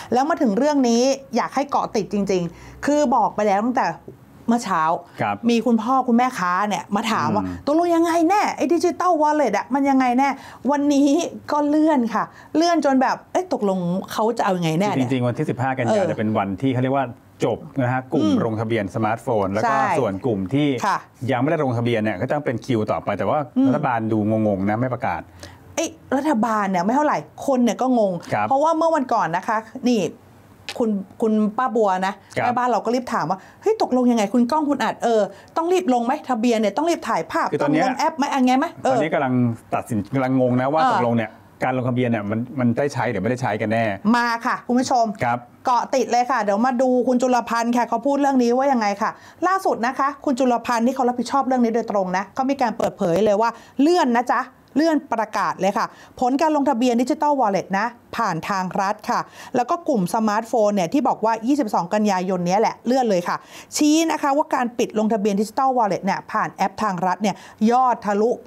แล้วมาถึงเรื่องนี้อยากให้เกาะติดจริงๆคือบอกไปแล้วตั้งแต่เมื่อเช้ามีคุณพ่อคุณแม่ค้าเนี่ยมาถามว่าตกลงยังไงแน่ไอ้ดิจิตอลวอลเล็ตอะมันยังไงแน่วันนี้ก็เลื่อนค่ะเลื่อนจนแบบตกลงเขาจะเอายังไงแน่จริงๆวันที่15 กันยายนจะเป็นวันที่เขาเรียกว่าจบนะฮะกลุ่มลงทะเบียนสมาร์ทโฟนแล้วก็ส่วนกลุ่มที่ยังไม่ได้ลงทะเบียนเนี่ยก็ต้องเป็นคิวต่อไปแต่ว่ารัฐบาลดูงงๆนะไม่ประกาศรัฐบาลเนี่ยไม่เท่าไหร่คนเนี่ยก็งงเพราะว่าเมื่อวันก่อนนะคะนี่คุณป้าบัวนะแม่บ้านเราก็รีบถามว่าเฮ้ยตกลงยังไงคุณก้องคุณอัดต้องรีบลงไหมทะเบียนเนี่ยต้องรีบถ่ายภาพต้องลงแอปไหมอะไรไหมตอนนี้กำลังตัดสินกำลังงงนะว่าตกลงเนี่ยการลงทะเบียนเนี่ยมันได้ใช้หรือไม่ได้ใช้กันแน่มาค่ะคุณผู้ชมเกาะติดเลยค่ะเดี๋ยวมาดูคุณจุลพันธ์ค่ะเขาพูดเรื่องนี้ว่ายังไงค่ะล่าสุดนะคะคุณจุลพันธ์ที่เขารับผิดชอบเรื่องนี้โดยตรงนะเขามีการเปิดเผยเลยว่าเลื่อนนะจ๊ะเลื่อนประกาศเลยค่ะผลการลงทะเบียนดิจิตอลวอลเล็ตนะผ่านทางรัฐค่ะแล้วก็กลุ่มสมาร์ทโฟนเนี่ยที่บอกว่า22 กันยายนนี้แหละเลื่อนเลยค่ะชี้นะคะว่าการปิดลงทะเบียนดิจิตอลวอลเล็ตเนี่ยผ่านแอปทางรัฐเนี่ยยอดทะลุไป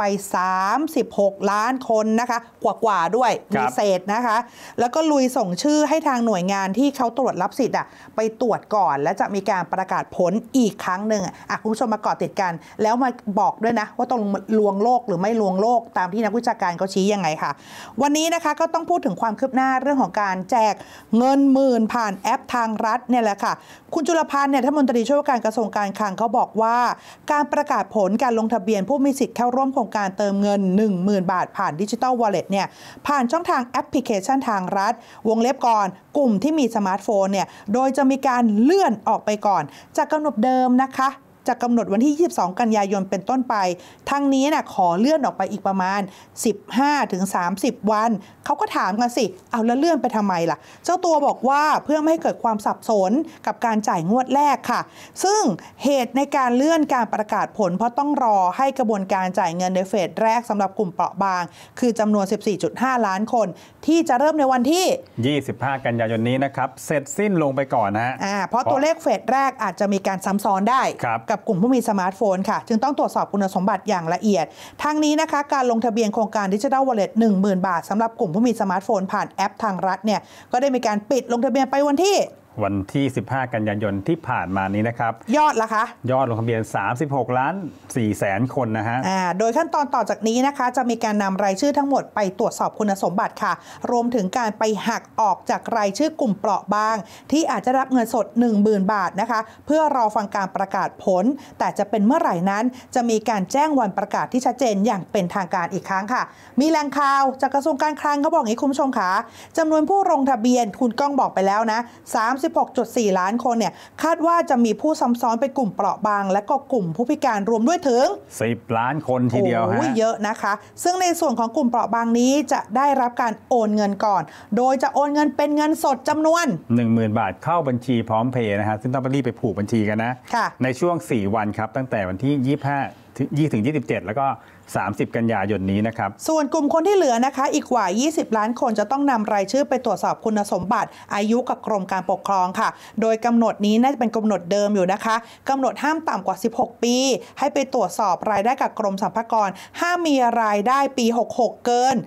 36 ล้านคนนะคะกว่าด้วยมีเศษนะคะแล้วก็ลุยส่งชื่อให้ทางหน่วยงานที่เขาตรวจรับสิทธิ์ไปตรวจก่อนและจะมีการประกาศผลอีกครั้งหนึ่งคุณผู้ชมมาเกาะติดกันแล้วมาบอกด้วยนะว่าต้องลวงโลกหรือไม่ลวงโลกตามที่นักวิชาการเขาชี้ยังไงค่ะวันนี้นะคะก็ต้องพูดถึงความคืบหน้าเรื่องของการแจกเงินหมื่นผ่านแอปทางรัฐเนี่ยแหละค่ะคุณจุลพันธ์เนี่ยรัฐมนตรีช่วยว่าการกระทรวงการคลังเขาบอกว่าการประกาศผลการลงทะเบียนผู้มีสิทธิ์เข้าร่วมโครงการเติมเงิน 10,000 บาทผ่านดิจิทัลวอลเล็ตเนี่ยผ่านช่องทางแอปพลิเคชันทางรัฐวงเล็บก่อนกลุ่มที่มีสมาร์ทโฟนเนี่ยโดยจะมีการเลื่อนออกไปก่อนจากกำหนดเดิมนะคะจะกำหนดวันที่22 กันยายนเป็นต้นไปทางนี้ขอเลื่อนออกไปอีกประมาณ 15-30 วันเขาก็ถามกันสิเอาแล้วเลื่อนไปทำไมล่ะเจ้าตัวบอกว่าเพื่อไม่ให้เกิดความสับสนกับการจ่ายงวดแรกค่ะซึ่งเหตุในการเลื่อนการประกาศผลเพราะต้องรอให้กระบวนการจ่ายเงินในเฟสแรกสำหรับกลุ่มเปราะบางคือจำนวน 14.5 ล้านคนที่จะเริ่มในวันที่ 25 กันยายนนี้นะครับเสร็จสิ้นลงไปก่อนนะเพราะตัวเลขเฟสแรกอาจจะมีการซ้ำซ้อนได้กับกลุ่มผู้มีสมาร์ทโฟนค่ะจึงต้องตรวจสอบคุณสมบัติอย่างละเอียดทางนี้นะคะการลงทะเบียนโครงการดิจิทัลวอลเล็ต 10,000 บาทสำหรับกลุ่มผู้มีสมาร์ทโฟนผ่านแอปทางรัฐเนี่ยก็ได้มีการปิดลงทะเบียนไปวันที่ 15 กันยายนที่ผ่านมานี้นะครับยอดละคะยอดลงทะเบียน 36.4 ล้านคนนะฮะโดยขั้นตอนต่อจากนี้นะคะจะมีการนำรายชื่อทั้งหมดไปตรวจสอบคุณสมบัติค่ะรวมถึงการไปหักออกจากรายชื่อกลุ่มเปราะบางที่อาจจะรับเงินสด 10,000 บาทนะคะเพื่อรอฟังการประกาศผลแต่จะเป็นเมื่อไหร่นั้นจะมีการแจ้งวันประกาศที่ชัดเจนอย่างเป็นทางการอีกครั้งค่ะมีแหล่งข่าวจากกระทรวงการคลังเขาบอกอย่างนี้คุณผู้ชมค่ะจำนวนผู้ลงทะเบียนคุณก้องบอกไปแล้วนะ16.4 ล้านคนเนี่ยคาดว่าจะมีผู้ซ้ำซ้อนเป็นกลุ่มเปราะบางและก็กลุ่มผู้พิการรวมด้วยถึง 10 ล้านคนทีเดียวฮะเยอะนะคะซึ่งในส่วนของกลุ่มเปราะบางนี้จะได้รับการโอนเงินก่อนโดยจะโอนเงินเป็นเงินสดจำนวน 10,000 บาทเข้าบัญชีพร้อมเพย์นะฮะซึ่งต้องไปรีบไปผูกบัญชีกันนะในช่วง4 วันครับตั้งแต่วันที่25-27แล้วก็30 กันยายนนี้นะครับส่วนกลุ่มคนที่เหลือนะคะอีกกว่า20 ล้านคนจะต้องนำรายชื่อไปตรวจสอบคุณสมบัติอายุกับกรมการปกครองค่ะโดยกำหนดนี้น่าจะเป็นกำหนดเดิมอยู่นะคะกำหนดห้ามต่ำกว่า16 ปีให้ไปตรวจสอบรายได้กับกรมสรรพากรห้ามมีรายได้ปี66เกิน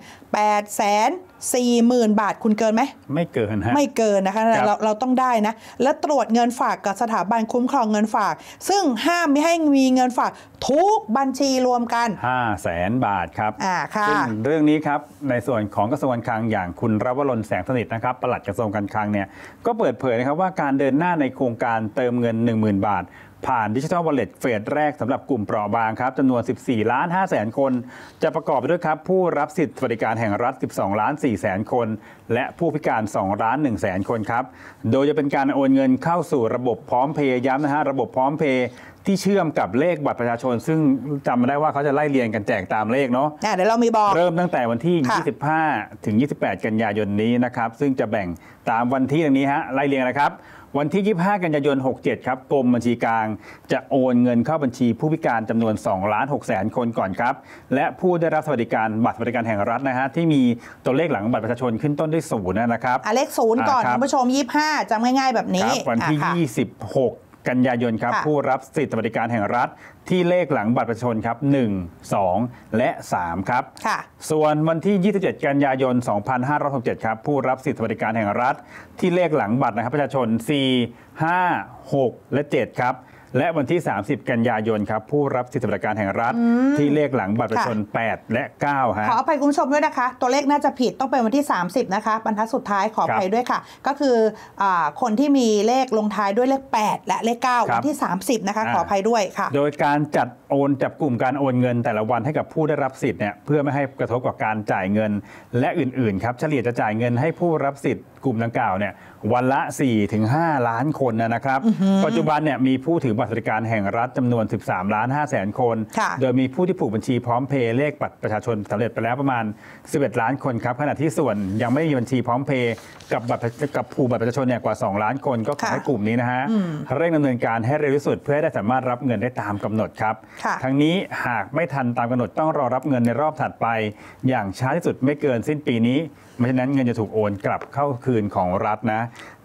840,000 บาทคุณเกินไหมไม่เกินฮะไม่เกินนะคะเราต้องได้นะและตรวจเงินฝากกับสถาบันคุ้มครองเงินฝากซึ่งห้ามไม่ให้มีเงินฝากทุกบัญชีรวมกัน 500,000 บาทครับซึ่งเรื่องนี้ครับในส่วนของกระทรวงการคลังอย่างคุณรวรรณแสงสนิทนะครับปลัดกระทรวงการคลังเนี่ยก็เปิดเผยนะครับว่าการเดินหน้าในโครงการเติมเงิน 10,000 บาทผ่านดิจิทัลวอลเล็ตเฟสแรกสำหรับกลุ่มเปราะบางครับจำนวน 14.5 คนจะประกอบไปด้วยครับผู้รับสิทธิสวัสดิการแห่งรัฐ 12.4 คนและผู้พิการ 2.1 คนครับโดยจะเป็นการโอนเงินเข้าสู่ระบบพร้อมเพย์ย้ำนะฮะระบบพร้อมเพย์ที่เชื่อมกับเลขบัตรประชาชนซึ่งจำมาได้ว่าเขาจะไล่เรียงกันแจกตามเลขเนาะเดี๋ยวเรามีบอกเริ่มตั้งแต่วันที่25 ถึง 28 กันยายนนี้นะครับซึ่งจะแบ่งตามวันที่ดังนี้ฮะไล่เรียงนะครับวันที่ 25 กันยายน 67 ครับกรมบัญชีกลางจะโอนเงินเข้าบัญชีผู้พิการจำนวน 2,600,000 คนก่อนครับและผู้ได้รับสวัสดิการบัตรสวัสดิการแห่งรัฐนะฮะที่มีตัวเลขหลังบัตรประชาชนขึ้นต้นด้วย0นะครับเลข0ก่อนคุณผู้ชม25จำง่ายๆแบบนี้วันที่26 กันยายนครับผู้รับสิทธิสวัสดิการแห่งรัฐที่เลขหลังบัตรประชาชนครับ1 2 และ 3ครับส่วนวันที่ 27 กันยายน 2567ครับผู้รับสิทธิสวัสดิการแห่งรัฐที่เลขหลังบัตรนะครับประชาชน4 5 6 และ 7ครับและวันที่ 30 กันยายนครับผู้รับสิทธิสวัสดิการแห่งรัฐที่เลขหลังบัตรประชาชน8 และ 9ฮะขออภัยคุณผู้ชมด้วยนะคะตัวเลขน่าจะผิดต้องเป็นวันที่ 30นะคะบรรทัดสุดท้ายขออภัยด้วยค่ะก็คือคนที่มีเลขลงท้ายด้วยเลข8และเลข9วันที่30นะคะขออภัยด้วยค่ะโดยการจัดกลุ่มการโอนเงินแต่ละวันให้กับผู้ได้รับสิทธิ์เนี่ยเพื่อไม่ให้กระทบกับการจ่ายเงินและอื่นๆครับเฉลี่ยจะจ่ายเงินให้ผู้รับสิทธิ์กลุ่มดังกล่าวเนี่ยวันละ 4-5 ล้านคนนะครับปัจจุบันเนี่ยมีผู้ถือบัตรสวัสดิการแห่งรัฐจำนวน 13,500,000 คนโดยมีผู้ที่ผูกบัญชีพร้อมเพย์เลขบัตรประชาชนสำเร็จไปแล้วประมาณ11 ล้านคนครับขณะที่ส่วนยังไม่มีบัญชีพร้อมเพย์กับผูกบัตรประชาชนเนี่ยกว่า2 ล้านคนก็ขอให้กลุ่มนี้นะฮะเร่งดำเนินการให้เร็วที่สุดเพื่อให้ได้สามารถรับเงินได้ตามกำหนดครับทั้งนี้หากไม่ทันตามกำหนดต้องรอรับเงินในรอบถัดไปอย่างช้าที่สุดไม่เกินสิ้นปีนี้ไม่ฉะนั้นเงินจะถูกโอนกลับเข้าคืนของรัฐนะ